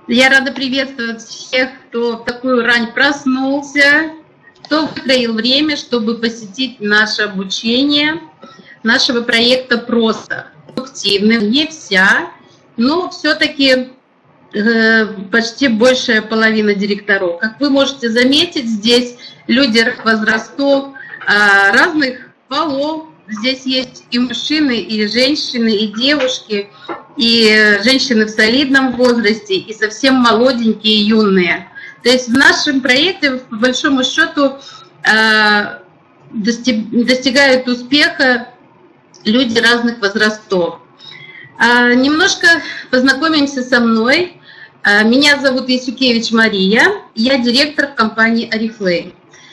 Я рада приветствовать всех, кто в такую рань проснулся, кто выкроил время, чтобы посетить наше обучение нашего проекта «Просто». Активны не вся, но все-таки почти большая половина директоров. Как вы можете заметить, здесь люди возрастов, разных полов. Здесь есть и мужчины, и женщины, и девушки, и женщины в солидном возрасте, и совсем молоденькие, юные. То есть в нашем проекте, по большому счету, достигают успеха люди разных возрастов. Немножко познакомимся со мной. Меня зовут Ясюкевич Мария, я директор в компании Oriflame.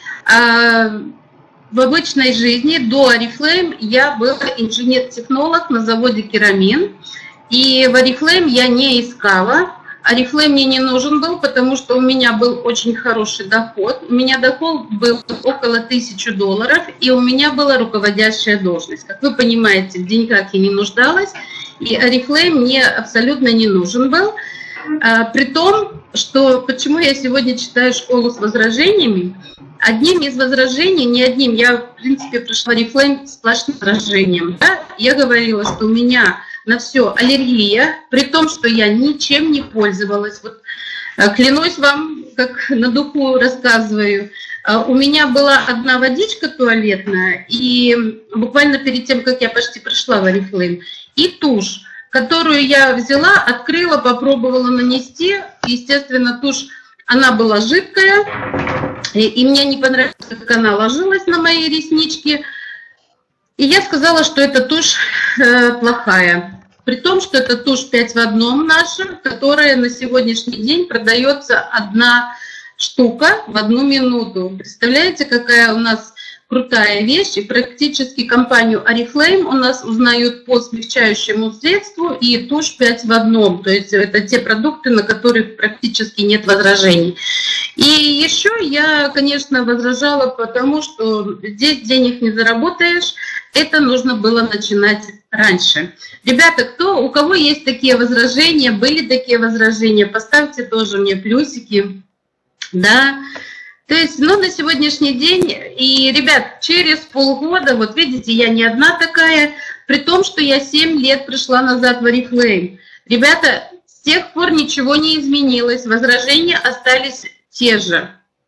В обычной жизни до Oriflame я была инженер-технолог на заводе «Керамин». И в Oriflame я не искала. Oriflame мне не нужен был, потому что у меня был очень хороший доход. У меня доход был около $1000, и у меня была руководящая должность. Как вы понимаете, в деньгах я не нуждалась, и Oriflame мне абсолютно не нужен был. При том, что почему я сегодня читаю школу с возражениями, одним из возражений, не одним, я в принципе прошла Oriflame сплошным возражением. Да? Я говорила, что у меня на все аллергия, при том, что я ничем не пользовалась. Вот, клянусь вам, как на духу рассказываю, у меня была одна водичка туалетная, и буквально перед тем, как я почти пришла в Oriflame, и тушь, которую я взяла, открыла, попробовала нанести. Естественно, тушь, она была жидкая, и мне не понравилось, как она ложилась на мои реснички. И я сказала, что эта тушь плохая. При том, что это тушь 5 в 1 наша, которая на сегодняшний день продается одна штука в 1 минуту. Представляете, какая у нас крутая вещь, и практически компанию Oriflame у нас узнают по смягчающему средству и тушь 5 в 1. То есть это те продукты, на которых практически нет возражений. И еще я, конечно, возражала, потому что здесь денег не заработаешь, это нужно было начинать раньше. Ребята, у кого есть такие возражения, были такие возражения, поставьте тоже мне плюсики. Да. То есть, на сегодняшний день, и, ребят, через полгода, вот видите, я не одна такая, при том, что я 7 лет пришла назад в Oriflame. Ребята, с тех пор ничего не изменилось, возражения остались те же.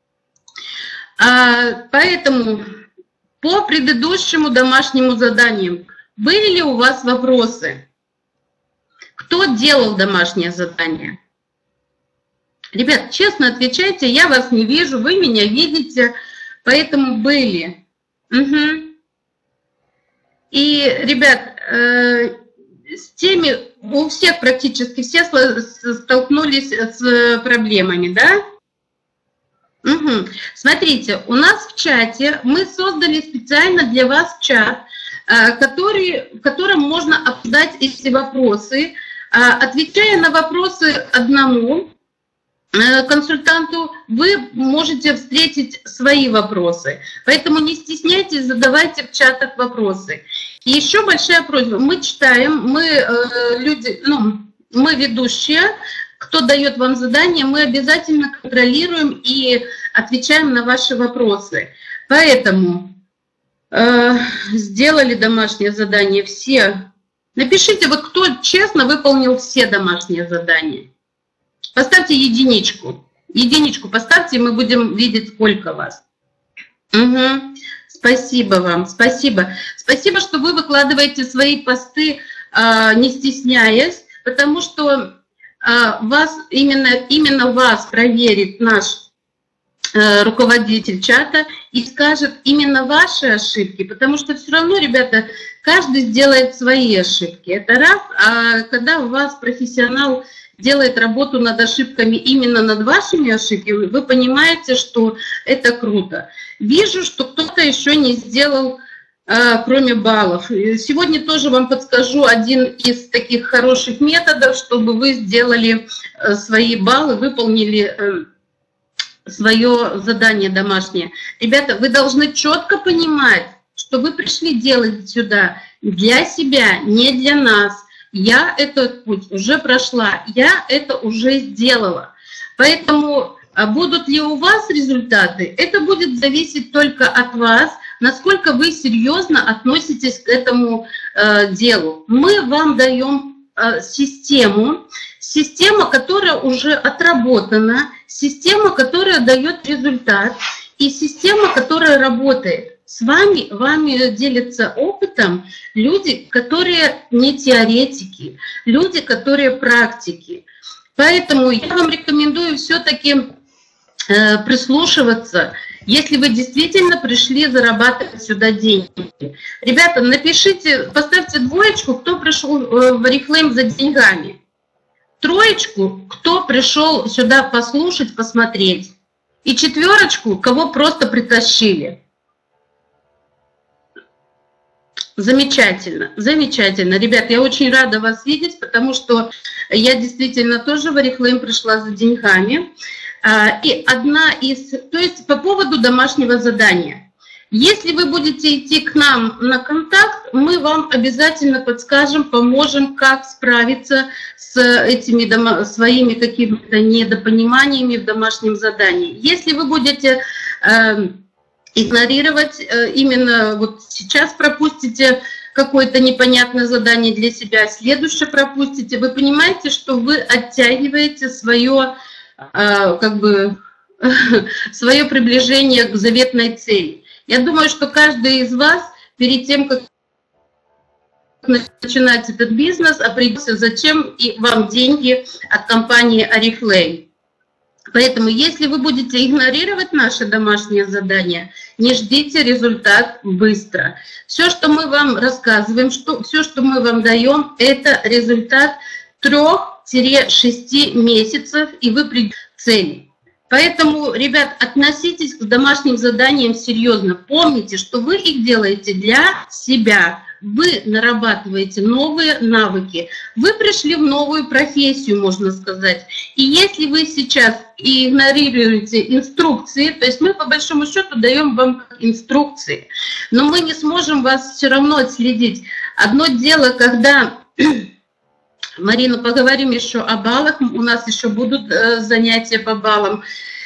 Поэтому по предыдущему домашнему заданию, были ли у вас вопросы? Кто делал домашнее задание? Ребят, честно отвечайте, я вас не вижу, вы меня видите, поэтому были. Угу. И, ребят, с теми, у всех практически все столкнулись с проблемами, да? Угу. Смотрите, у нас в чате, мы создали специально для вас чат, в котором можно обсуждать эти вопросы, отвечая на вопросы одному консультанту, вы можете встретить свои вопросы. Поэтому не стесняйтесь, задавайте в чатах вопросы. И еще большая просьба. Мы читаем, мы люди, мы ведущие, кто дает вам задание, мы обязательно контролируем и отвечаем на ваши вопросы. Поэтому сделали домашнее задание все. Напишите, вот кто честно выполнил все домашние задания. Поставьте единичку. Единичку поставьте, и мы будем видеть, сколько вас. Угу. Спасибо вам, спасибо. Спасибо, что вы выкладываете свои посты, не стесняясь, потому что именно вас проверит наш руководитель чата и скажет именно ваши ошибки, потому что все равно, ребята, каждый сделает свои ошибки. Это раз, а когда у вас профессионал делает работу над ошибками, именно над вашими ошибками, вы понимаете, что это круто. Вижу, что кто-то еще не сделал, кроме баллов. Сегодня тоже вам подскажу один из таких хороших методов, чтобы вы сделали свои баллы, выполнили свое задание домашнее. Ребята, вы должны четко понимать, что вы пришли делать сюда для себя, не для нас. я этот путь уже прошла, я это уже сделала. Поэтому будут ли у вас результаты, это будет зависеть только от вас, насколько вы серьезно относитесь к этому делу. Мы вам даем систему, которая уже отработана, система, которая дает результат, и система, которая работает. С вами делятся опытом люди, которые не теоретики, люди, которые практики. Поэтому я вам рекомендую все-таки прислушиваться, если вы действительно пришли зарабатывать сюда деньги. Ребята, напишите, поставьте двоечку, кто пришел в Oriflame за деньгами. Троечку, кто пришел сюда послушать, посмотреть. И четверочку, кого просто притащили. Замечательно, замечательно. Ребят, я очень рада вас видеть, потому что я действительно тоже в Oriflame пришла за деньгами. И то есть по поводу домашнего задания. Если вы будете идти к нам на контакт, мы вам обязательно подскажем, поможем, как справиться с этими своими какими-то недопониманиями в домашнем задании. Если вы будете игнорировать, именно вот сейчас пропустите какое-то непонятное задание для себя, следующее пропустите, вы понимаете, что вы оттягиваете свое, свое приближение к заветной цели. Я думаю, что каждый из вас перед тем, как начинать этот бизнес, определился, зачем и вам деньги от компании Oriflame. Поэтому, если вы будете игнорировать наши домашние задания, не ждите результат быстро. Все, что мы вам рассказываем, все, что мы вам даем, это результат 3-6 месяцев, и вы придете к цели. Поэтому, ребят, относитесь к домашним заданиям серьезно. Помните, что вы их делаете для себя. Вы нарабатываете новые навыки. Вы пришли в новую профессию, можно сказать. И если вы сейчас игнорируете инструкции, то есть мы по большому счету даем вам инструкции, но мы не сможем вас все равно отследить. Одно дело, когда... Марина, поговорим еще о баллах. У нас еще будут занятия по баллам.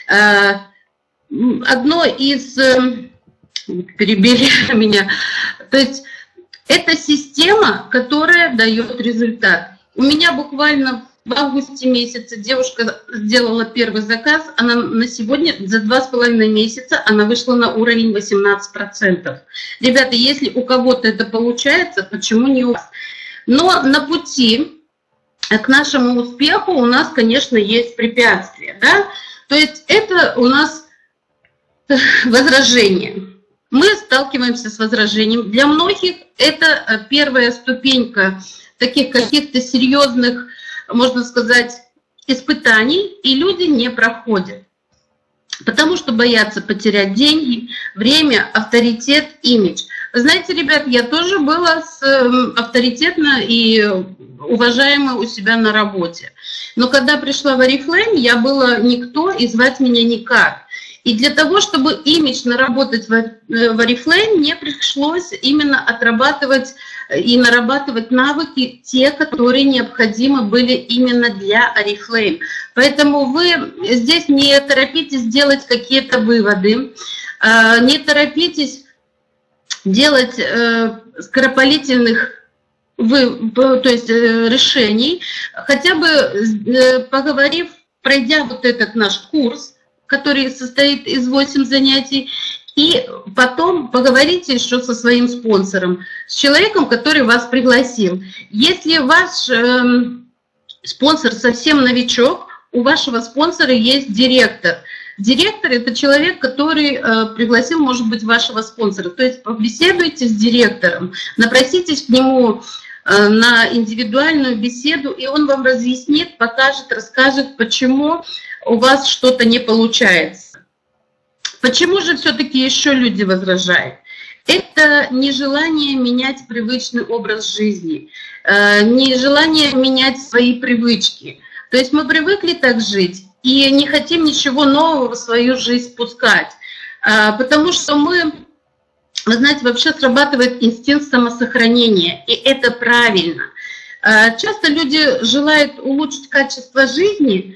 Одно из... Перебили меня. То есть это система, которая дает результат. У меня буквально в августе месяце девушка сделала первый заказ. Она на сегодня за 2,5 месяца она вышла на уровень 18%. Ребята, если у кого-то это получается, почему не у вас? Но на пути к нашему успеху у нас, конечно, есть препятствия, да? То есть это у нас возражение. Мы сталкиваемся с возражением. Для многих это первая ступенька таких каких-то серьезных, можно сказать, испытаний, и люди не проходят. Потому что боятся потерять деньги, время, авторитет, имидж. Вы знаете, ребят, я тоже была авторитетна и уважаемая у себя на работе. Но когда пришла в Oriflame, я была никто и звать меня никак. И для того, чтобы имидж наработать в Oriflame, мне пришлось именно отрабатывать и нарабатывать навыки, те, которые необходимы были именно для Oriflame. Поэтому вы здесь не торопитесь делать какие-то выводы, не торопитесь делать скоропалительных решений, хотя бы поговорив, пройдя вот этот наш курс, который состоит из 8 занятий, и потом поговорите еще со своим спонсором, с человеком, который вас пригласил. Если ваш спонсор совсем новичок, у вашего спонсора есть директор. Директор – это человек, который пригласил, может быть, вашего спонсора. То есть побеседуйте с директором, напроситесь к нему на индивидуальную беседу, и он вам разъяснит, покажет, расскажет, почему у вас что-то не получается. Почему же все-таки еще люди возражают? Это нежелание менять привычный образ жизни, нежелание менять свои привычки. То есть мы привыкли так жить и не хотим ничего нового в свою жизнь пускать, потому что мы, вы знаете, вообще срабатывает инстинкт самосохранения, и это правильно. Часто люди желают улучшить качество жизни,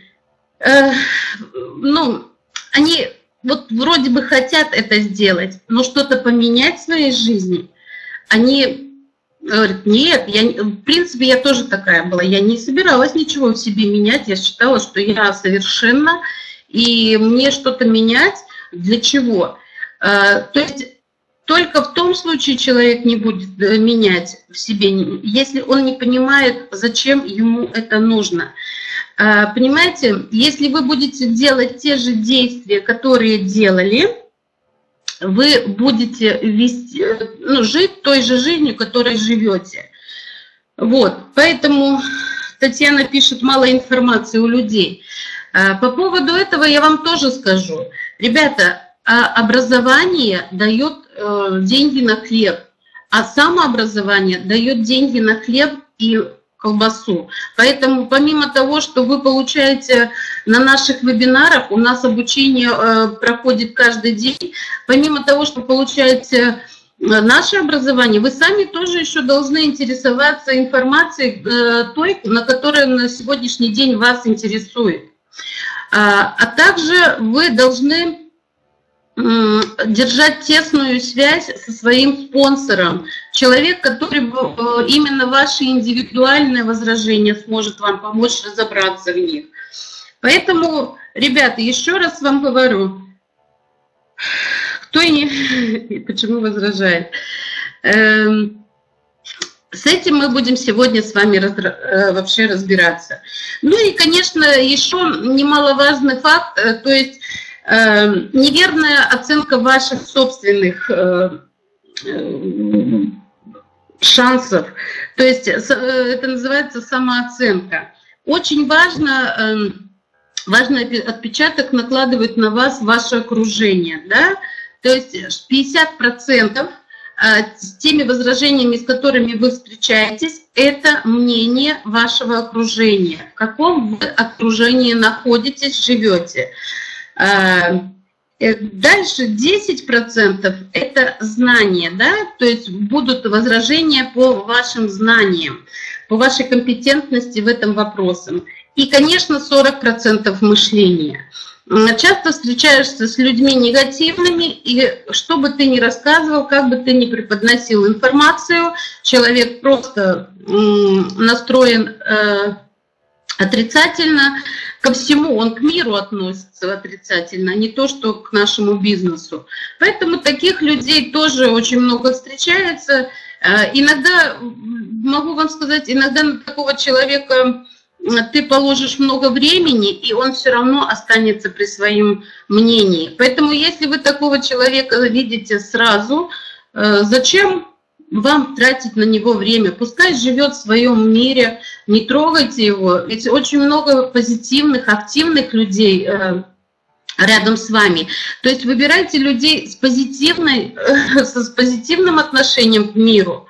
ну, они вот вроде бы хотят это сделать, но что-то поменять в своей жизни, они говорят, нет, в принципе, я тоже такая была, я не собиралась ничего в себе менять, я считала, что я совершенна, и мне что-то менять для чего? То есть только в том случае человек не будет менять в себе, если он не понимает, зачем ему это нужно. Понимаете, если вы будете делать те же действия, которые делали, вы будете вести, ну, жить той же жизнью, которой живете. Вот, поэтому Татьяна пишет, мало информации у людей. По поводу этого я вам тоже скажу. Ребята, образование дает деньги на хлеб, а самообразование дает деньги на хлеб и колбасу. Поэтому помимо того, что вы получаете на наших вебинарах, у нас обучение проходит каждый день, помимо того, что получаете наше образование, вы сами тоже еще должны интересоваться информацией той, на которая на сегодняшний день вас интересует. А также вы должны держать тесную связь со своим спонсором. Человек, который именно ваши индивидуальные возражения сможет вам помочь разобраться в них. Поэтому, ребята, еще раз вам говорю, кто и не... Почему возражает? С этим мы будем сегодня с вами вообще разбираться. Ну и, конечно, еще немаловажный факт, то есть неверная оценка ваших собственных шансов. То есть это называется самооценка. Очень важный отпечаток накладывает на вас ваше окружение. Да? То есть 50% с теми возражениями, с которыми вы встречаетесь, это мнение вашего окружения. В каком вы окружении находитесь, живете. Дальше 10% это знания, да, то есть будут возражения по вашим знаниям, по вашей компетентности в этом вопросе. И, конечно, 40% мышления. Часто встречаешься с людьми негативными, и что бы ты ни рассказывал, как бы ты ни преподносил информацию, человек просто настроен отрицательно ко всему, он к миру относится отрицательно, а не то, что к нашему бизнесу. Поэтому таких людей тоже очень много встречается. Иногда, могу вам сказать, иногда на такого человека ты положишь много времени, и он все равно останется при своем мнении. Поэтому если вы такого человека видите сразу, зачем вам тратить на него время? Пускай живет в своем мире, не трогайте его. Ведь очень много позитивных, активных людей рядом с вами. То есть выбирайте людей с позитивным отношением к миру.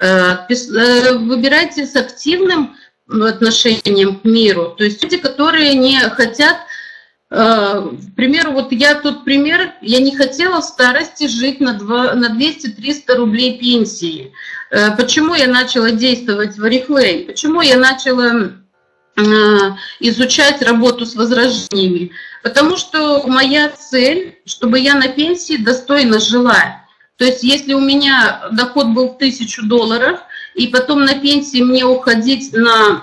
Выбирайте с активным отношением к миру. То есть люди, которые не хотят... К примеру, вот я тот пример, я не хотела в старости жить на 200-300 рублей пенсии. Почему я начала действовать в Oriflame? Почему я начала изучать работу с возражениями? Потому что моя цель, чтобы я на пенсии достойно жила. То есть если у меня доход был в $1000, и потом на пенсии мне уходить на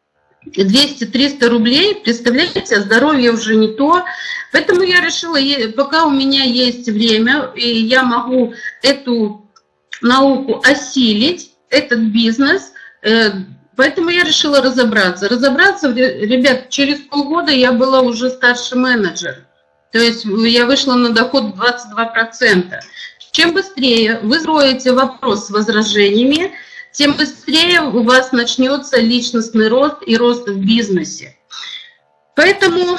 200-300 рублей, представляете, здоровье уже не то. Поэтому я решила, пока у меня есть время, и я могу эту науку осилить, этот бизнес, поэтому я решила разобраться. Ребят, через полгода я была уже старший менеджер. То есть я вышла на доход 22%. Чем быстрее вы строите вопрос с возражениями, тем быстрее у вас начнется личностный рост и рост в бизнесе. Поэтому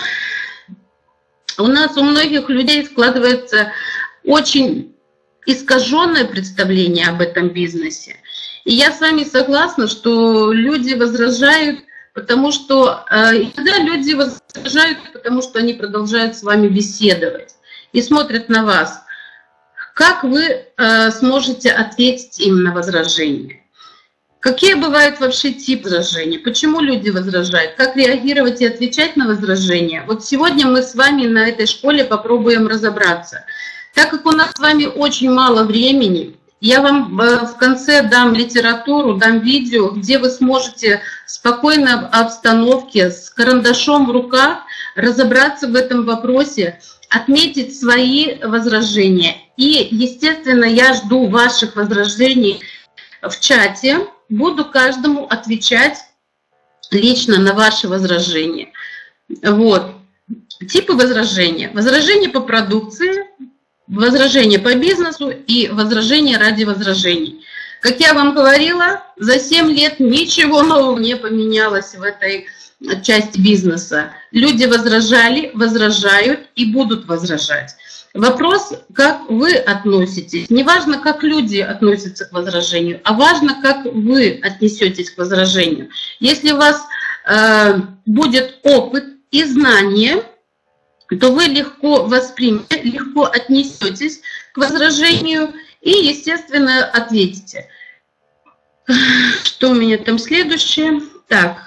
у нас у многих людей складывается очень искаженное представление об этом бизнесе. И я с вами согласна, что люди возражают, потому что иногда люди возражают, потому что они продолжают с вами беседовать и смотрят на вас. Как вы сможете ответить им на возражение? Какие бывают вообще типы возражений? Почему люди возражают? Как реагировать и отвечать на возражения? Вот сегодня мы с вами на этой школе попробуем разобраться. Так как у нас с вами очень мало времени, я вам в конце дам литературу, дам видео, где вы сможете в спокойной обстановке с карандашом в руках разобраться в этом вопросе, отметить свои возражения. И, естественно, я жду ваших возражений в чате. Буду каждому отвечать лично на ваши возражения. Вот. Типы возражения. Возражения по продукции, возражения по бизнесу и возражения ради возражений. Как я вам говорила, за 7 лет ничего нового не поменялось в этой части бизнеса. Люди возражали, возражают и будут возражать. Вопрос, как вы относитесь. Не важно, как люди относятся к возражению, а важно, как вы отнесетесь к возражению. Если у вас будет опыт и знания, то вы легко воспримете, легко отнесетесь к возражению и, естественно, ответите. Что у меня там следующее? Так,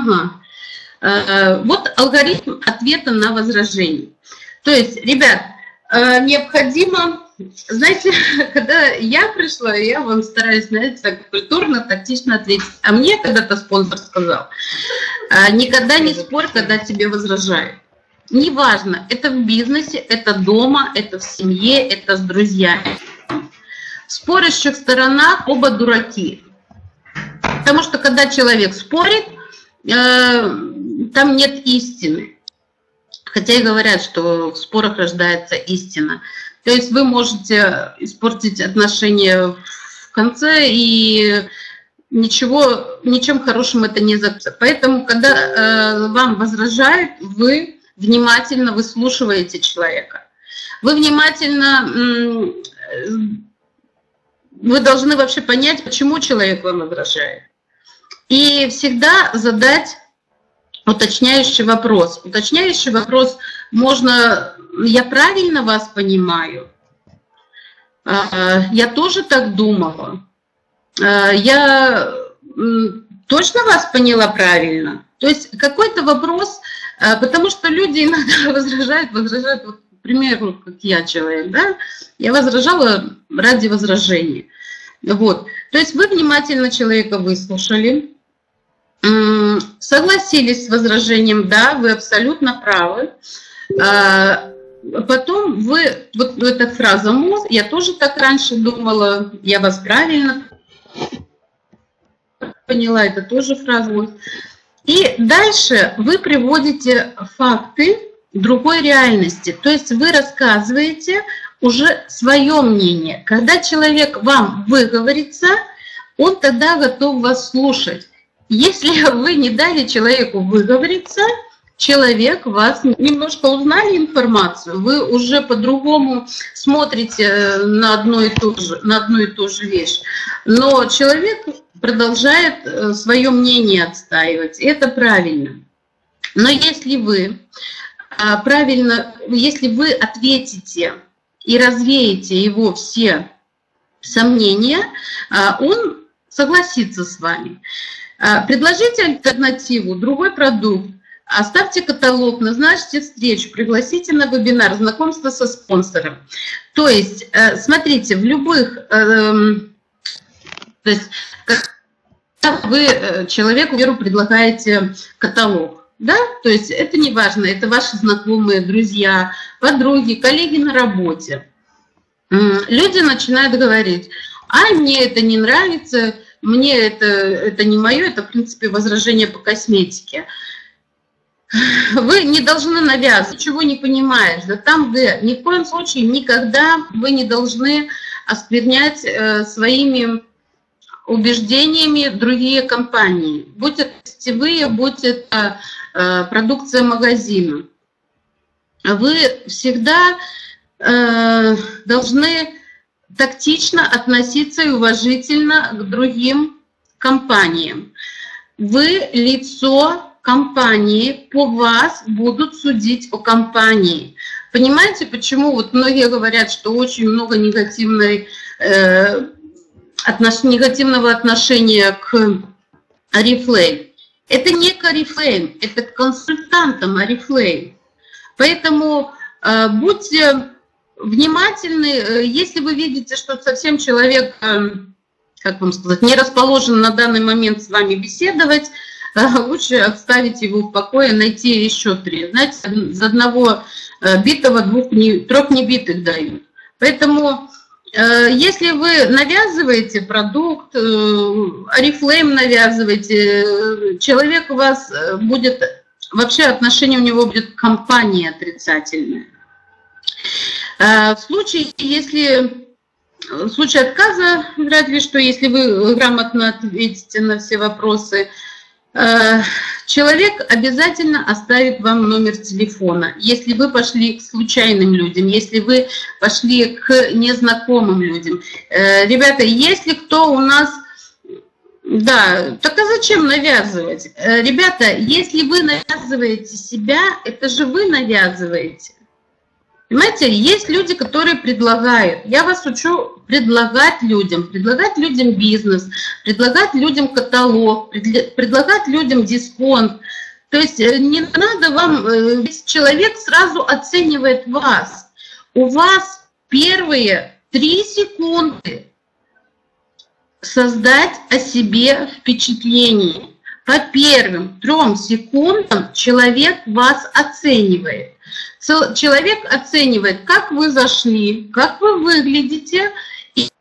вот алгоритм ответа на возражение. То есть, ребят, необходимо, знаете, когда я пришла, я вам стараюсь, знаете, так культурно, тактично ответить. А мне когда-то спонсор сказал, никогда не спорь, когда тебе возражают. Неважно, это в бизнесе, это дома, это в семье, это с друзьями. В спорящих сторонах оба дураки. Потому что когда человек спорит, там нет истины. Хотя и говорят, что в спорах рождается истина. То есть вы можете испортить отношения в конце, и ничем хорошим это не закончится. Поэтому, когда вам возражают, вы внимательно выслушиваете человека. Вы внимательно, вы должны вообще понять, почему человек вам возражает. И всегда задать уточняющий вопрос. Уточняющий вопрос можно: я правильно вас понимаю? Я тоже так думала. Я точно вас поняла правильно? То есть какой-то вопрос, потому что люди иногда возражают, вот, к примеру, как я человек, да, я возражала ради возражения. Вот. То есть вы внимательно человека выслушали, согласились с возражением, да, вы абсолютно правы. Потом вы, вот эта фраза «мозг», я тоже так раньше думала, я вас правильно поняла, это тоже фраза «мозг». И дальше вы приводите факты другой реальности, то есть вы рассказываете уже свое мнение. Когда человек вам выговорится, он тогда готов вас слушать. Если вы не дали человеку выговориться, человек вас немножко узнали информацию, вы уже по-другому смотрите на одну и ту же вещь. Но человек продолжает свое мнение отстаивать. Это правильно. Но если вы если вы ответите и развеете его все сомнения, он согласится с вами. Предложите альтернативу, другой продукт, оставьте каталог, назначьте встречу, пригласите на вебинар, знакомство со спонсором. То есть, смотрите, в любых... То есть, когда вы человеку, веру, предлагаете каталог, да, то есть это не важно, это ваши знакомые, друзья, подруги, коллеги на работе. Люди начинают говорить: а мне это не нравится, мне это не мое, это, в принципе, возражение по косметике. Вы не должны навязывать, ничего не понимаешь, да там, где ни в коем случае никогда вы не должны осквернять своими убеждениями другие компании, будь это сетевые, будь это продукция магазина. Вы всегда должны тактично относиться и уважительно к другим компаниям. Вы лицо компании, по вас будут судить о компании. Понимаете, почему вот многие говорят, что очень много негативной негативного отношения к Oriflame. Это не к Oriflame, это к консультантам Oriflame. Поэтому будьте внимательны, если вы видите, что совсем человек, как вам сказать, не расположен на данный момент с вами беседовать, лучше оставить его в покое, найти еще 3. Знаете, за одного битого трех небитых дают. Поэтому, если вы навязываете продукт, Oriflame навязываете, человек у вас будет, вообще отношение у него будет к компании отрицательное. В случае отказа, вряд ли что, если вы грамотно ответите на все вопросы, человек обязательно оставит вам номер телефона. Если вы пошли к случайным людям, если вы пошли к незнакомым людям. Ребята, если кто у нас... Да, так а зачем навязывать? Ребята, если вы навязываете себя, это же вы навязываете. Понимаете, есть люди, которые предлагают. Я вас учу предлагать людям бизнес, предлагать людям каталог, предлагать людям дисконт. То есть не надо вам, ведь человек сразу оценивает вас. У вас первые 3 секунды создать о себе впечатление. По первым 3 секундам человек вас оценивает. Человек оценивает, как вы зашли, как вы выглядите и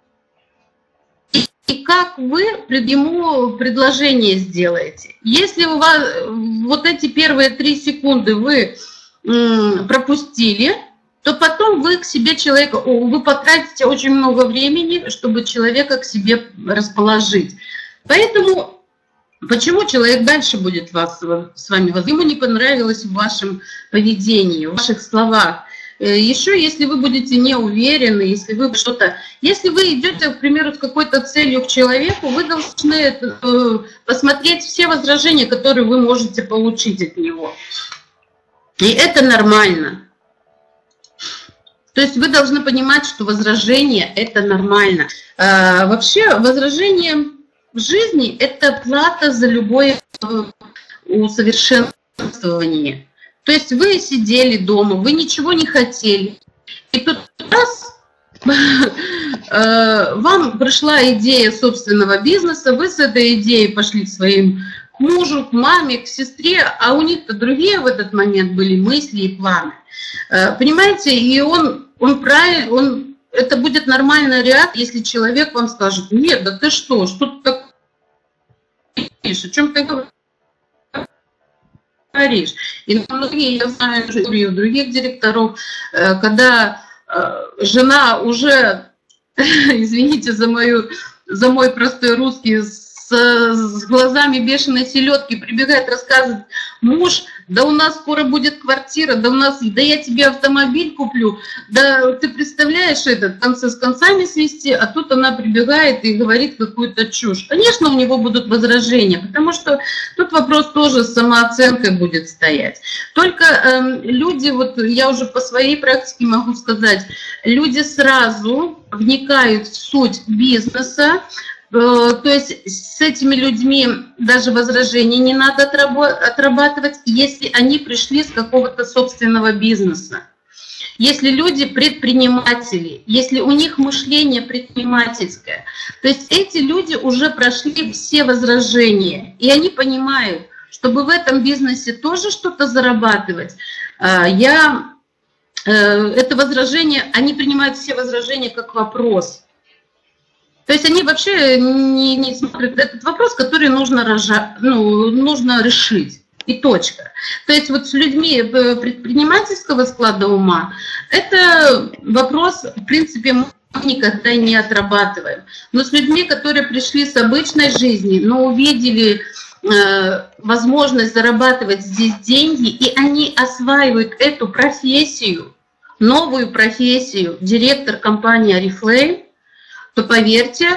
как вы ему предложение сделаете. Если у вас вот эти первые 3 секунды вы пропустили, то потом вы к себе человека, вы потратите очень много времени, чтобы человека к себе расположить. Поэтому почему человек дальше будет с вами? Ему не понравилось в вашем поведении, в ваших словах. Еще, если вы будете не уверены, если вы идете, к примеру, с какой-то целью к человеку, вы должны посмотреть все возражения, которые вы можете получить от него. И это нормально. То есть вы должны понимать, что возражение – это нормально. Вообще возражение в жизни – это плата за любое усовершенствование. То есть вы сидели дома, вы ничего не хотели. И тут раз вам пришла идея собственного бизнеса, вы с этой идеей пошли к своим мужу, к маме, к сестре, а у них-то другие в этот момент были мысли и планы. Понимаете, и это будет нормальная реакция, если человек вам скажет: нет, да ты что ты так говоришь, о чем ты говоришь? И многие, я знаю других директоров, когда жена уже, извините за мой простой русский, с глазами бешеной селедки прибегает, рассказывает: муж, да у нас скоро будет квартира, да я тебе автомобиль куплю, да ты представляешь, концы с концами свести, а тут она прибегает и говорит какую-то чушь. Конечно, у него будут возражения, потому что тут вопрос тоже с самооценкой будет стоять. Только люди, вот я уже по своей практике могу сказать, люди сразу вникают в суть бизнеса. То есть с этими людьми даже возражений не надо отрабатывать, если они пришли с какого-то собственного бизнеса. Если люди предприниматели, если у них мышление предпринимательское, то есть эти люди уже прошли все возражения, и они понимают, чтобы в этом бизнесе тоже что-то зарабатывать, это возражение, они принимают все возражения как вопрос. То есть они вообще не смотрят этот вопрос, который нужно решить. И точка. То есть вот с людьми предпринимательского склада ума это вопрос, в принципе, мы никогда не отрабатываем. Но с людьми, которые пришли с обычной жизни, но увидели возможность зарабатывать здесь деньги, и они осваивают эту профессию, новую профессию, директор компании Oriflame, то поверьте,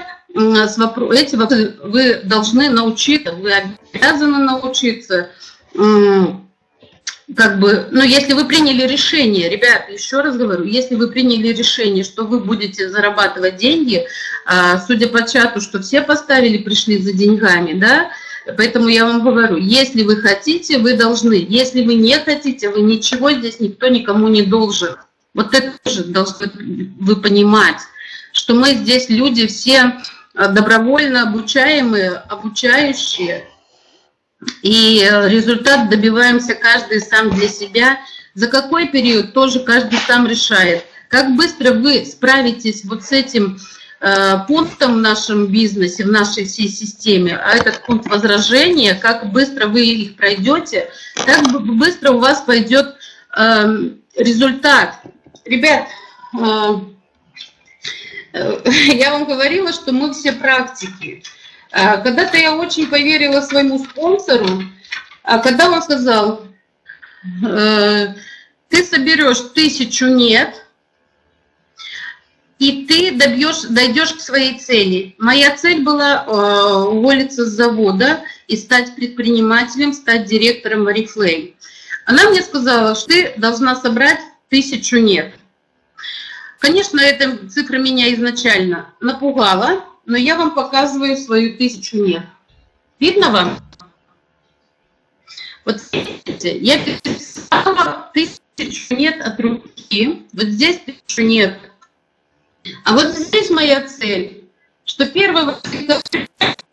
вы должны научиться, вы обязаны научиться как бы, ну, если вы приняли решение, ребята, еще раз говорю, если вы приняли решение, что вы будете зарабатывать деньги, судя по чату, что все поставили, пришли за деньгами, да, поэтому я вам говорю, если вы хотите, вы должны, если вы не хотите, вы ничего здесь никто никому не должен. Вот это тоже должны вы понимать, что мы здесь люди все добровольно обучаемые, обучающие, и результат добиваемся каждый сам для себя. За какой период тоже каждый сам решает. Как быстро вы справитесь вот с этим пунктом в нашем бизнесе, в нашей всей системе, а этот пункт возражения, как быстро вы их пройдете, так быстро у вас пойдет результат. Ребят, я вам говорила, что мы все практики. Когда-то я очень поверила своему спонсору, когда он сказал, ты соберешь 1000 нет, и ты дойдешь к своей цели. Моя цель была уволиться с завода и стать предпринимателем, стать директором Oriflame. Она мне сказала, что ты должна собрать 1000 нет. Конечно, эта цифра меня изначально напугала, но я вам показываю свою 1000 нет. Видно вам? Вот смотрите, я писала 1000 нет от руки, вот здесь 1000 нет. А вот здесь моя цель, что 1 декабря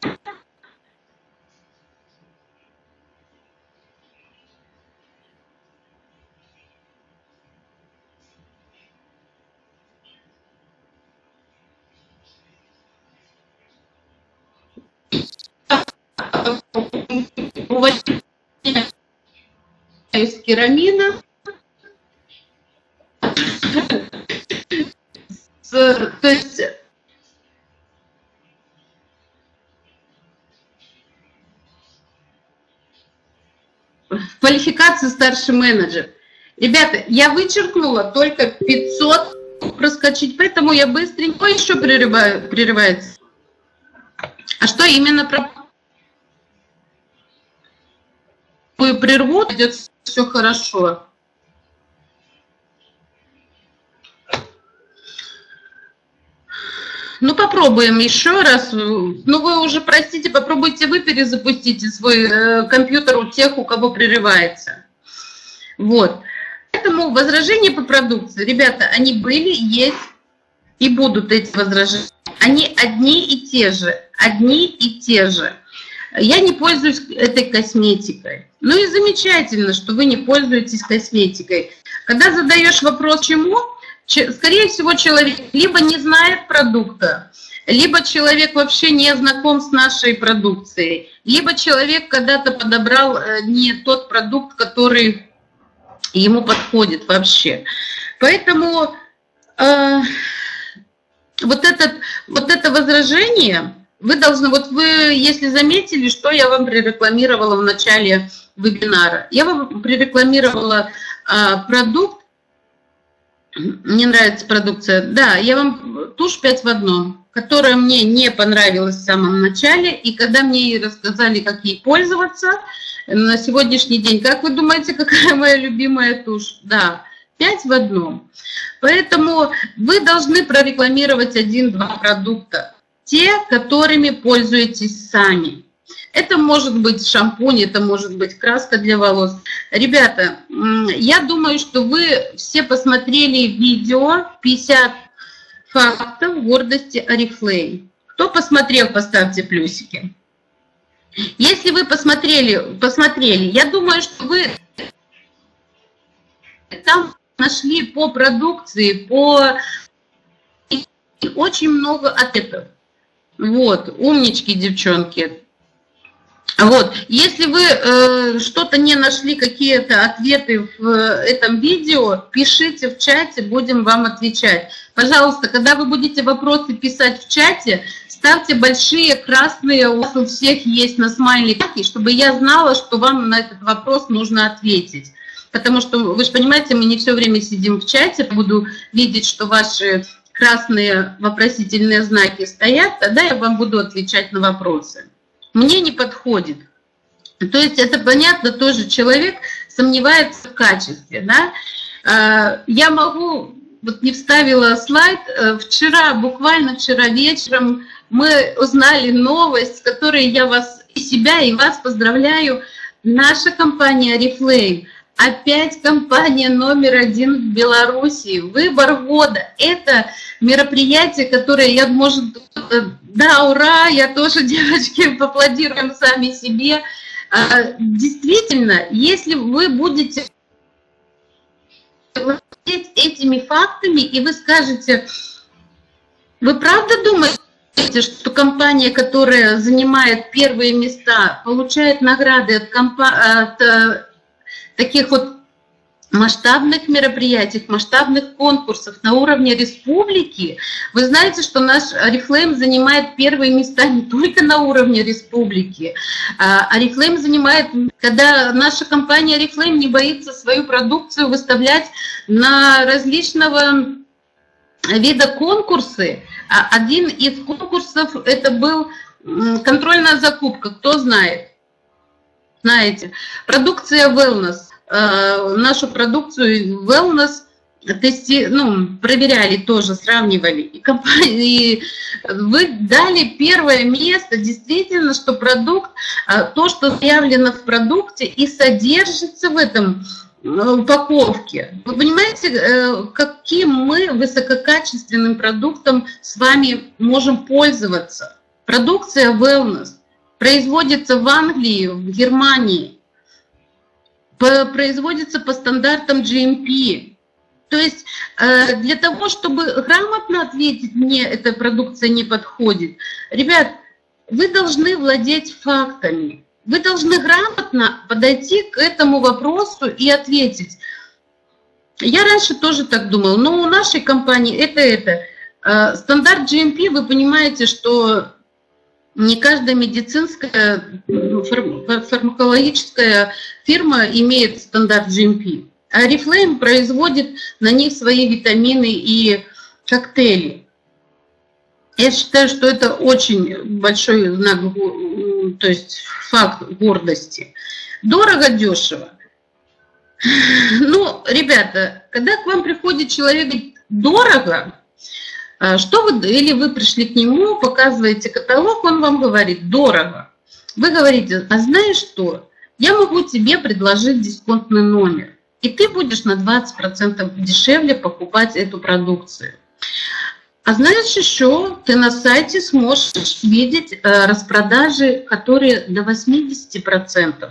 из керамина, то есть квалификация старший менеджер. Ребята, я вычеркнула только 500 проскочить, поэтому я быстренько еще прерывается. А что именно про прерву, идет все хорошо. Ну, попробуем еще раз. Ну, вы уже, простите, попробуйте вы перезапустите свой компьютер у тех, у кого прерывается. Вот. Поэтому возражения по продукции, ребята, они были, есть и будут эти возражения. Они одни и те же. Одни и те же. Я не пользуюсь этой косметикой. Ну и замечательно, что вы не пользуетесь косметикой. Когда задаешь вопрос «чему?», скорее всего, человек либо не знает продукта, либо человек вообще не знаком с нашей продукцией, либо человек когда-то подобрал не тот продукт, который ему подходит вообще. Поэтому вот это возражение... Вы должны, вот вы, если заметили, что я вам прорекламировала в начале вебинара. Я вам прорекламировала продукт, мне нравится продукция, да, я вам тушь 5 в 1, которая мне не понравилась в самом начале, и когда мне рассказали, как ей пользоваться, на сегодняшний день, как вы думаете, какая моя любимая тушь? Да, 5 в 1. Поэтому вы должны прорекламировать 1-2 продукта. Те, которыми пользуетесь сами. Это может быть шампунь, это может быть краска для волос. Ребята, я думаю, что вы все посмотрели видео 50 фактов гордости Oriflame. Кто посмотрел, поставьте плюсики. Если вы посмотрели, я думаю, что вы там нашли по продукции, очень много ответов. Вот, умнички, девчонки. Вот, если вы что-то не нашли, какие-то ответы в этом видео, пишите в чате, будем вам отвечать. Пожалуйста, когда вы будете вопросы писать в чате, ставьте большие красные, у вас у всех есть на смайлике, чтобы я знала, что вам на этот вопрос нужно ответить. Потому что, вы же понимаете, мы не все время сидим в чате, буду видеть, что ваши красные вопросительные знаки стоят, тогда я вам буду отвечать на вопросы. Мне не подходит. То есть это понятно, тоже человек сомневается в качестве. Да? Я могу, вот не вставила слайд, буквально вчера вечером мы узнали новость, с которой я вас и себя, и вас поздравляю. Наша компания Oriflame опять компания номер 1 в Беларуси. Выбор года. Это мероприятие, которое я, может, да, ура, я тоже, девочки, поаплодируем сами себе. Действительно, если вы будете владеть этими фактами, и вы скажете, вы правда думаете, что компания, которая занимает первые места, получает награды от таких вот масштабных мероприятий, масштабных конкурсов на уровне республики? Вы знаете, что наш Oriflame занимает первые места не только на уровне республики. Oriflame занимает, когда наша компания Oriflame не боится свою продукцию выставлять на различного вида конкурсы. Один из конкурсов это был контрольная закупка, кто знает? Знаете, продукция Wellness. Нашу продукцию Wellness проверяли тоже, сравнивали. И вы дали первое место, действительно, что продукт, то, что заявлено в продукте и содержится в этом упаковке. Вы понимаете, каким мы высококачественным продуктом с вами можем пользоваться? Продукция Wellness производится в Англии, в Германии, производится по стандартам GMP. То есть для того, чтобы грамотно ответить, мне эта продукция не подходит, ребят, вы должны владеть фактами. Вы должны грамотно подойти к этому вопросу и ответить. Я раньше тоже так думала, но у нашей компании это. Стандарт GMP, вы понимаете, что не каждая медицинская, фармакологическая фирма имеет стандарт GMP. А Oriflame производит на них свои витамины и коктейли. Я считаю, что это очень большой знак, то есть факт гордости. Дорого, дешево. Ну, ребята, когда к вам приходит человек и говорит дорого, или вы пришли к нему, показываете каталог, он вам говорит дорого. Вы говорите, а знаешь что, я могу тебе предложить дисконтный номер, и ты будешь на 20% дешевле покупать эту продукцию. А знаешь еще, ты на сайте сможешь видеть распродажи, которые до 80%.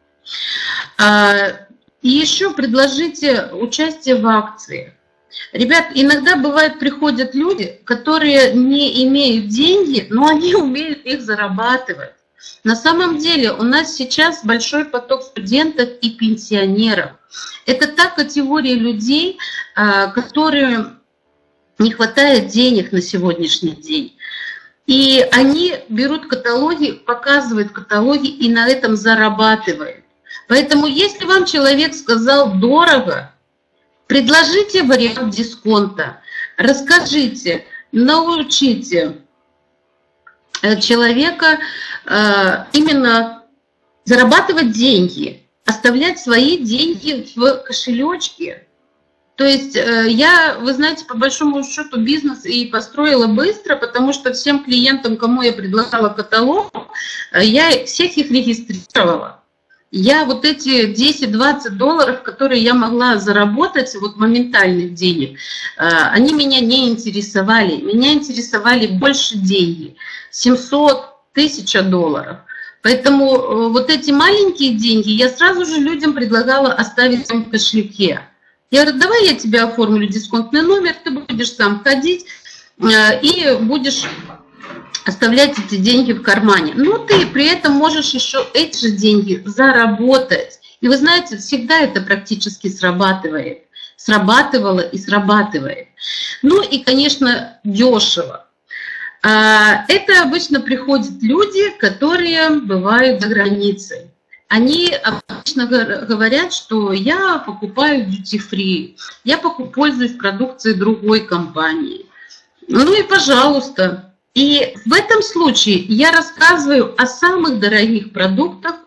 И еще предложите участие в акции. Ребят, иногда бывает, приходят люди, которые не имеют деньги, но они умеют их зарабатывать. На самом деле у нас сейчас большой поток студентов и пенсионеров. Это та категория людей, которые не хватает денег на сегодняшний день. И они берут каталоги, показывают каталоги и на этом зарабатывают. Поэтому если вам человек сказал дорого, предложите вариант дисконта, расскажите, научите человека именно зарабатывать деньги, оставлять свои деньги в кошелечке. То есть вы знаете, по большому счету бизнес и построила быстро, потому что всем клиентам, кому я предлагала каталог, я всех их регистрировала. Я вот эти 10-20 долларов, которые я могла заработать, вот моментальных денег, они меня не интересовали. Меня интересовали больше деньги, 700, 1000 долларов. Поэтому вот эти маленькие деньги я сразу же людям предлагала оставить в кошельке. Я говорю, давай я тебе оформлю дисконтный номер, ты будешь сам ходить и будешь оставлять эти деньги в кармане. Но ты при этом можешь еще эти же деньги заработать. И вы знаете, всегда это практически срабатывает. Срабатывало и срабатывает. Ну и, конечно, дешево. Это обычно приходят люди, которые бывают за границей. Они обычно говорят, что я покупаю duty-free, я пользуюсь продукцией другой компании. Ну и пожалуйста. И в этом случае я рассказываю о самых дорогих продуктах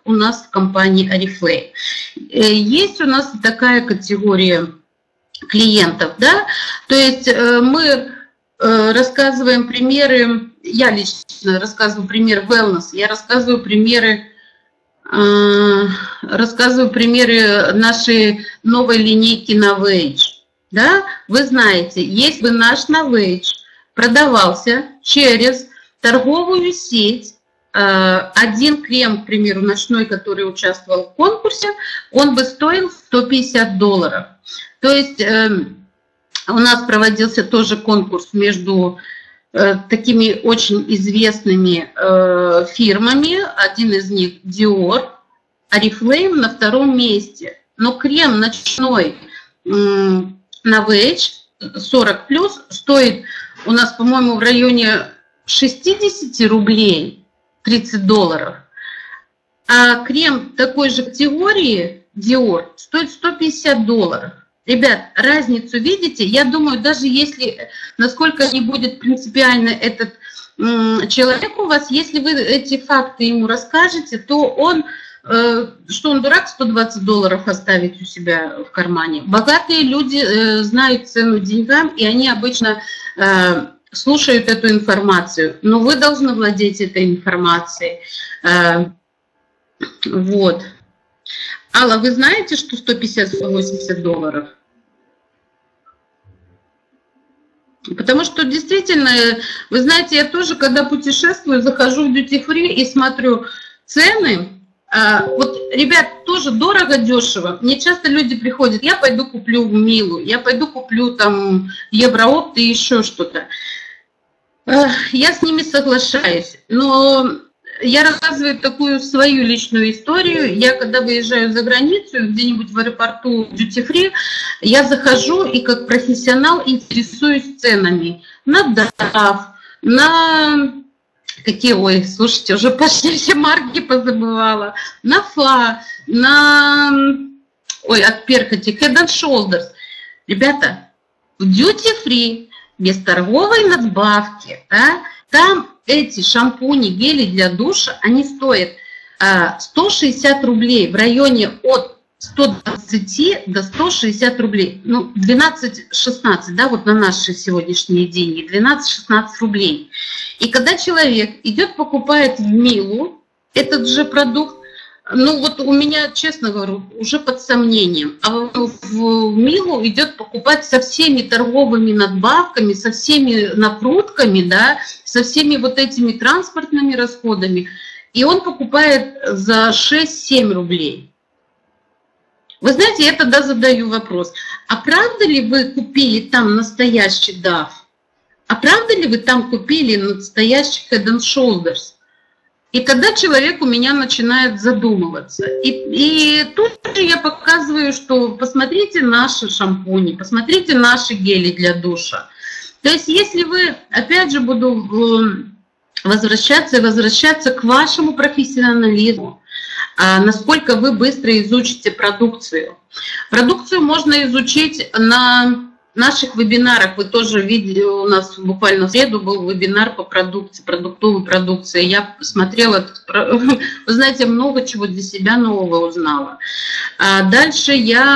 у нас в компании Oriflame. Есть у нас такая категория клиентов, да, то есть мы рассказываем примеры, я лично рассказываю пример wellness, я рассказываю примеры нашей новой линейки Novage. Да? Вы знаете, если бы наш Novage продавался через торговую сеть, один крем, к примеру, ночной, который участвовал в конкурсе, он бы стоил $150. То есть у нас проводился тоже конкурс между такими очень известными фирмами. Один из них Dior, Oriflame на втором месте. Но крем ночной Novage 40+, стоит у нас, по-моему, в районе 60 рублей, $30. А крем такой же категории Dior стоит $150. Ребят, разницу видите? Я думаю, даже если, насколько не будет принципиально этот человек у вас, если вы эти факты ему расскажете, то он, что он дурак, $120 оставить у себя в кармане. Богатые люди знают цену деньгам, и они обычно слушают эту информацию. Но вы должны владеть этой информацией. Вот. Алла, вы знаете, что $150–180? Потому что действительно, вы знаете, я тоже, когда путешествую, захожу в duty-free и смотрю цены. Вот, ребят, тоже дорого-дешево. Мне часто люди приходят, я пойду куплю Милу, я пойду куплю там Евроопт и еще что-то. Я с ними соглашаюсь, но я рассказываю такую свою личную историю. Я, когда выезжаю за границу, где-нибудь в аэропорту duty-free, я захожу и как профессионал интересуюсь ценами на DAF, на какие, ой, слушайте, уже почти все марки позабывала, на ФА, на, ой, от Перкати, Head and Shoulders. Ребята, в duty-free, без торговой надбавки, да, там эти шампуни, гели для душа, они стоят 160 рублей, в районе от 120 до 160 рублей. Ну, 12-16, да, вот на наши сегодняшние деньги, 12-16 рублей. И когда человек идет, покупает в Милу этот же продукт, ну вот у меня, честно говорю, уже под сомнением. А в Милу идет покупать со всеми торговыми надбавками, со всеми накрутками, да, со всеми вот этими транспортными расходами. И он покупает за 6-7 рублей. Вы знаете, я тогда задаю вопрос. А правда ли вы купили там настоящий DAF? А правда ли вы там купили настоящий Head and Shoulders? И тогда человек у меня начинает задумываться. И тут же я показываю, что посмотрите наши шампуни, посмотрите наши гели для душа. То есть если вы, опять же, буду возвращаться к вашему профессионализму, насколько вы быстро изучите продукцию. Продукцию можно изучить на наших вебинарах. Вы тоже видели, у нас буквально в среду был вебинар по продукции, продуктовой продукции. Я смотрела, вы знаете, много чего для себя нового узнала. Дальше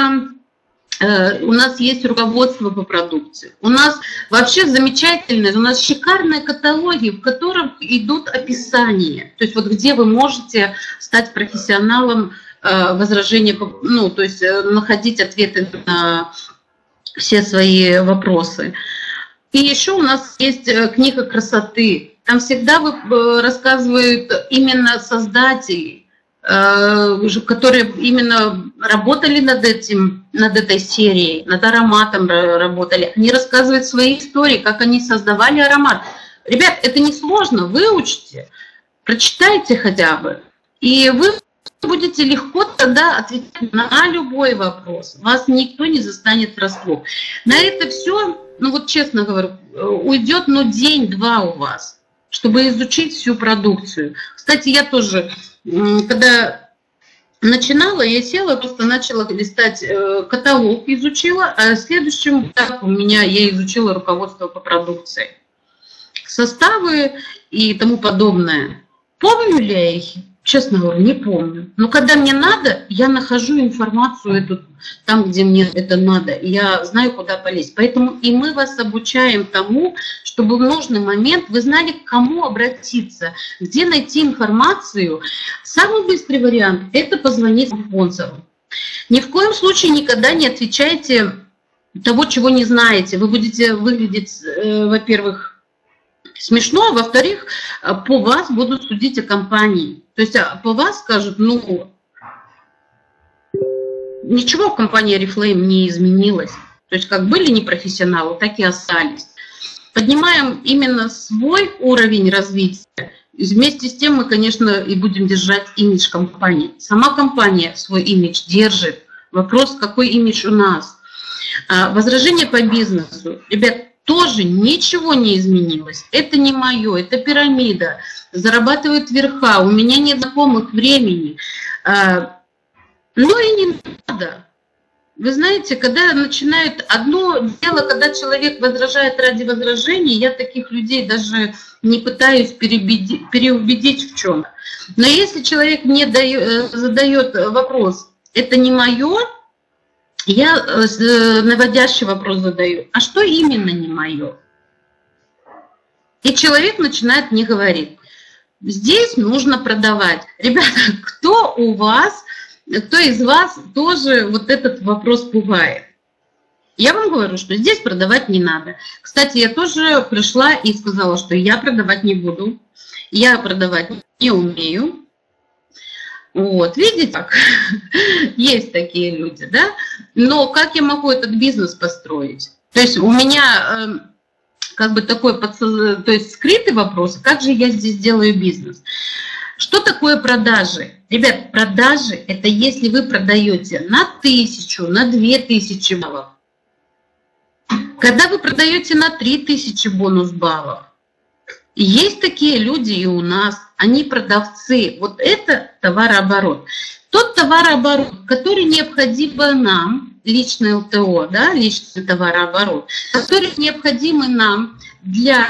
у нас есть руководство по продукции. У нас вообще замечательные, у нас шикарные каталоги, в которых идут описания. То есть вот где вы можете стать профессионалом возражения, ну, то есть находить ответы на все свои вопросы. И еще у нас есть книга красоты. Там всегда рассказывают именно создатели, которые именно работали над этой серией, над ароматом работали. Они рассказывают свои истории, как они создавали аромат. Ребят, это не сложно, выучите, прочитайте хотя бы, и вы будете легко тогда отвечать на любой вопрос. Вас никто не застанет врасплох. На это все, ну вот честно говорю, уйдет день-два у вас, чтобы изучить всю продукцию. Кстати, я тоже, когда начинала, я села, просто начала листать каталог, изучила, а следующим этапом у меня я изучила руководство по продукции. Составы и тому подобное. Помню ли я их? Честно говорю, не помню. Но когда мне надо, я нахожу информацию эту там, где мне это надо. И я знаю, куда полезть. Поэтому и мы вас обучаем тому, чтобы в нужный момент вы знали, к кому обратиться, где найти информацию. Самый быстрый вариант – это позвонить спонсору. Ни в коем случае никогда не отвечайте того, чего не знаете. Вы будете выглядеть, во-первых, смешно, а во-вторых, по вас будут судить о компании. То есть по вас скажут, ну, ничего в компании Oriflame не изменилось. То есть как были непрофессионалы, так и остались. Поднимаем именно свой уровень развития. И вместе с тем мы, конечно, и будем держать имидж компании. Сама компания свой имидж держит. Вопрос, какой имидж у нас. Возражение по бизнесу. Ребят, тоже ничего не изменилось. Это не мое, это пирамида. Зарабатывают верха, у меня нет знакомых, времени. Но и не надо. Вы знаете, когда начинают одно дело, когда человек возражает ради возражений, я таких людей даже не пытаюсь переубедить в чем. Но если человек мне задает вопрос, это не мое, я наводящий вопрос задаю, а что именно не мое? И человек начинает мне говорить, здесь нужно продавать. Ребята, кто из вас тоже вот этот вопрос пугает? Я вам говорю, что здесь продавать не надо. Кстати, я тоже пришла и сказала, что я продавать не буду. Я продавать не умею. Вот, видите, как? Есть такие люди, да? Но как я могу этот бизнес построить? То есть у меня как бы такой то есть скрытый вопрос, как же я здесь делаю бизнес? Что такое продажи? Ребят, продажи – это если вы продаете на 1000, на 2000 баллов. Когда вы продаете на 3000 бонус баллов, есть такие люди и у нас, они продавцы. Вот это товарооборот. Тот товарооборот, который необходим нам, личный ЛТО, да, личный товарооборот, который необходимый нам для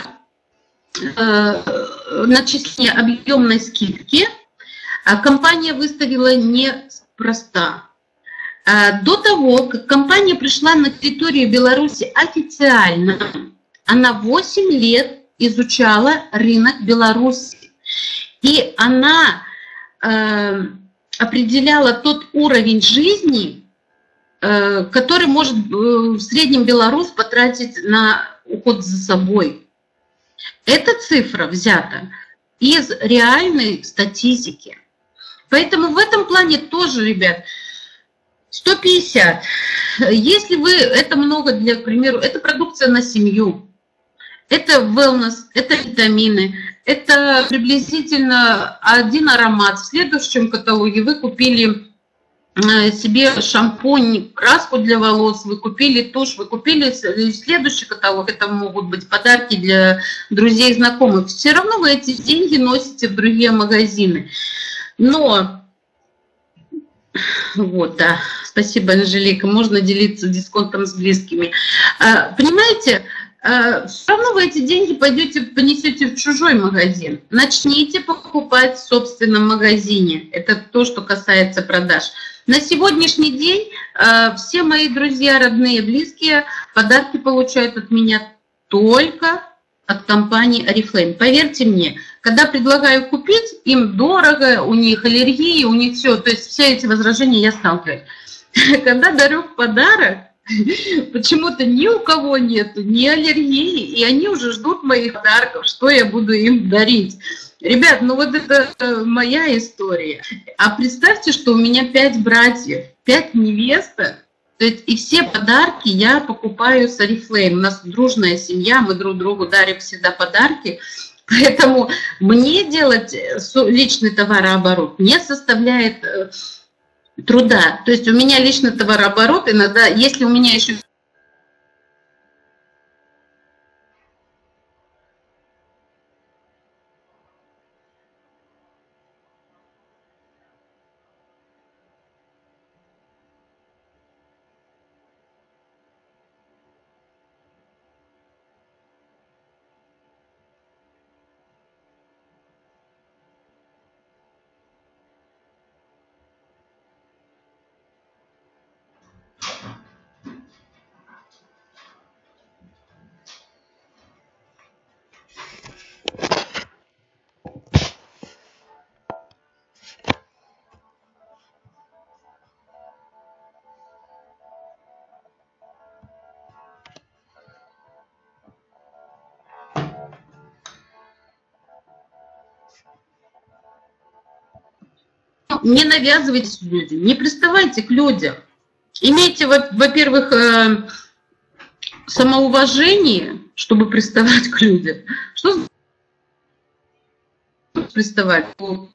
начисления объемной скидки, компания выставила неспроста. До того, как компания пришла на территорию Беларуси официально, она 8 лет изучала рынок Беларуси. И она определяла тот уровень жизни, который может в среднем белорус потратить на уход за собой. Эта цифра взята из реальной статистики. Поэтому в этом плане тоже, ребят, 150. Если вы, это много, для, к примеру, это продукция на семью, это wellness, это витамины, это приблизительно один аромат. В следующем каталоге вы купили себе шампунь, краску для волос, вы купили тушь, вы купили следующий каталог, это могут быть подарки для друзей и знакомых. Все равно вы эти деньги носите в другие магазины. Но, вот, да, спасибо, Анжелика, можно делиться дисконтом с близкими. Понимаете, все равно вы эти деньги понесете в чужой магазин. Начните покупать в собственном магазине. Это то, что касается продаж. На сегодняшний день все мои друзья, родные, близкие подарки получают от меня только от компании Oriflame. Поверьте мне, когда предлагаю купить, им дорого, у них аллергии, у них все. То есть все эти возражения я сталкиваюсь. Когда дарю в подарок, почему-то ни у кого нету ни аллергии, и они уже ждут моих подарков, что я буду им дарить. Ребят, ну вот это моя история. А представьте, что у меня 5 братьев, 5 невесток, то есть и все подарки я покупаю с Oriflame. У нас дружная семья, мы друг другу дарим всегда подарки. Поэтому мне делать личный товарооборот не составляет труда. То есть у меня личный товарооборот иногда, если у меня еще не навязывайтесь людям, не приставайте к людям. Имейте, во-первых, самоуважение, чтобы приставать к людям. Что значит приставать? Он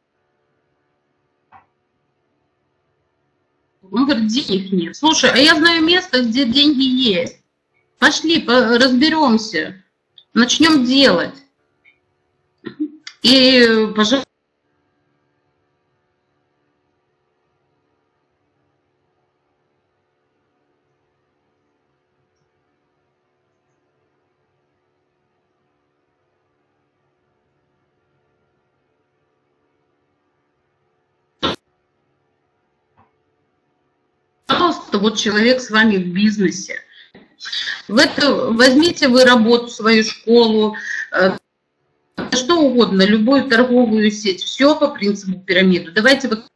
говорит, денег нет. Слушай, а я знаю место, где деньги есть. Пошли, разберемся, начнем делать. И, пожалуйста, вот человек с вами в бизнесе. Возьмите вы работу, свою школу, что угодно, любую торговую сеть, все по принципу пирамиды. Давайте вот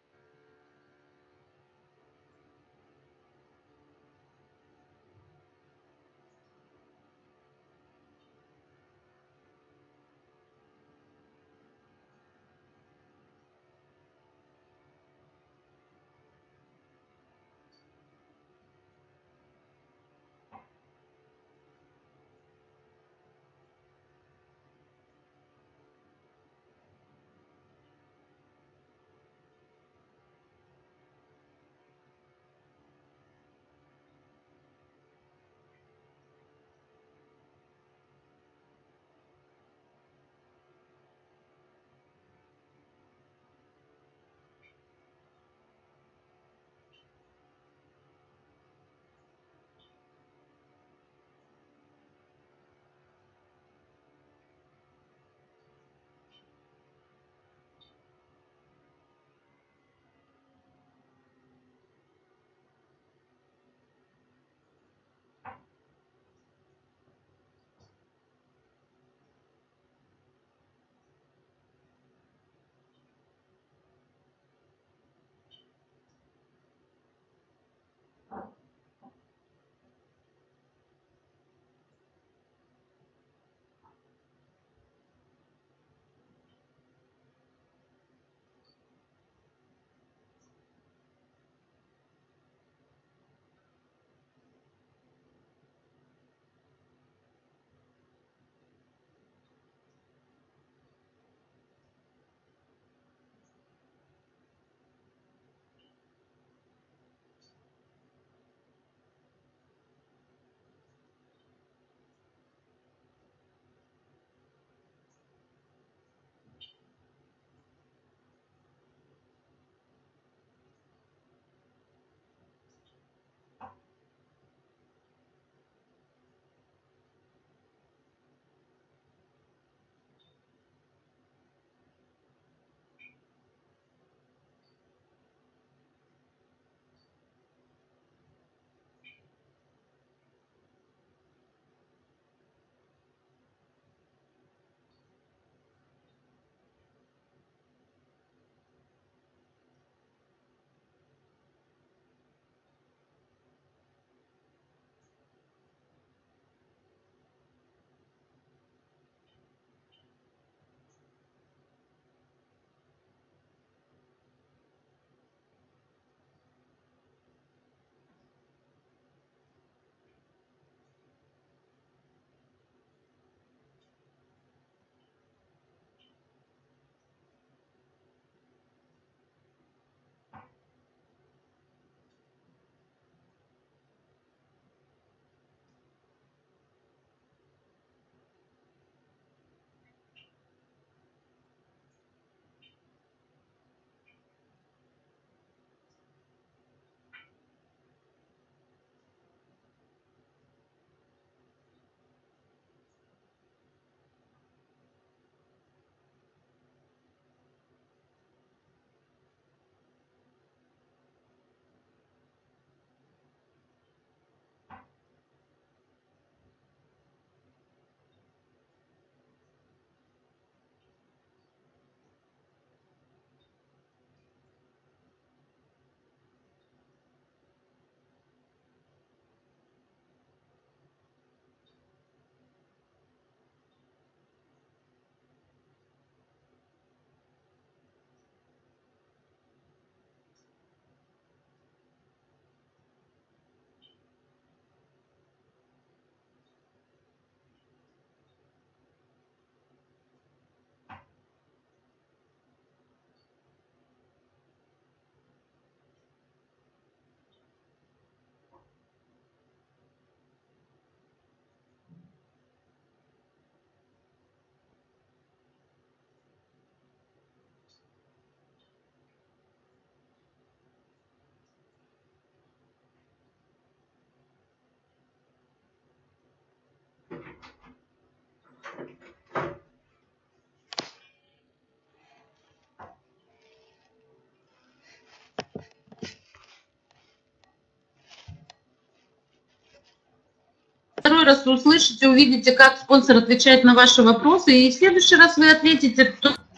раз услышите, увидите, как спонсор отвечает на ваши вопросы, и в следующий раз вы ответите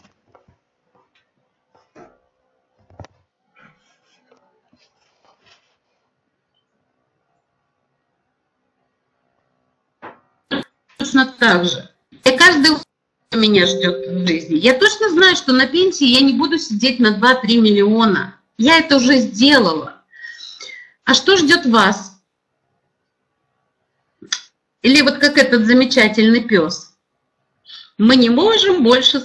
точно так же. И каждый меня ждет в жизни. Я точно знаю, что на пенсии я не буду сидеть на 2-3 миллиона. Я это уже сделала. А что ждет вас? Или вот как этот замечательный пес. Мы не можем больше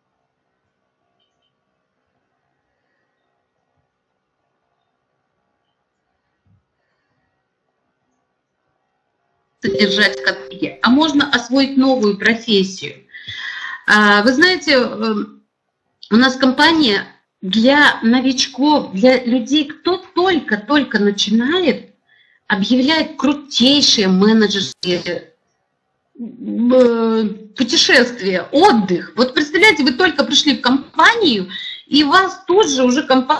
содержать котики, а можно освоить новую профессию. Вы знаете, у нас компания для новичков, для людей, кто только-только начинает, объявляет крутейшие менеджерские путешествия, отдых. Вот представляете, вы только пришли в компанию, и вас тут же уже компания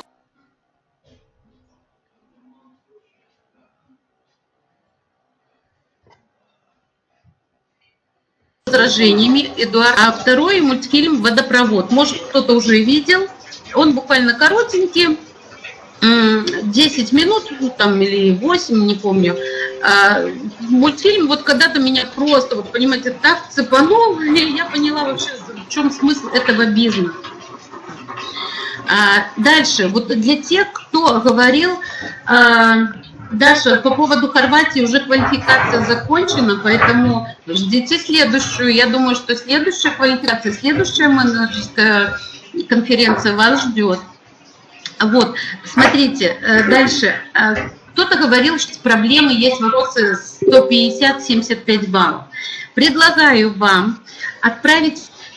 возражениями, Эдуард. А второй мультфильм «Водопровод». Может, кто-то уже видел. Он буквально коротенький, 10 минут, ну, там, или 8, не помню. Мультфильм вот когда-то меня просто, вот, понимаете, так цепанул, и я поняла вообще, в чем смысл этого бизнеса. Дальше, вот для тех, кто говорил... Даша, по поводу Хорватии уже квалификация закончена, поэтому ждите следующую. Я думаю, что следующая квалификация, следующая менеджерская конференция вас ждет. Вот, смотрите, дальше. Кто-то говорил, что проблемы есть вопросы 150-75 баллов. Предлагаю вам отправить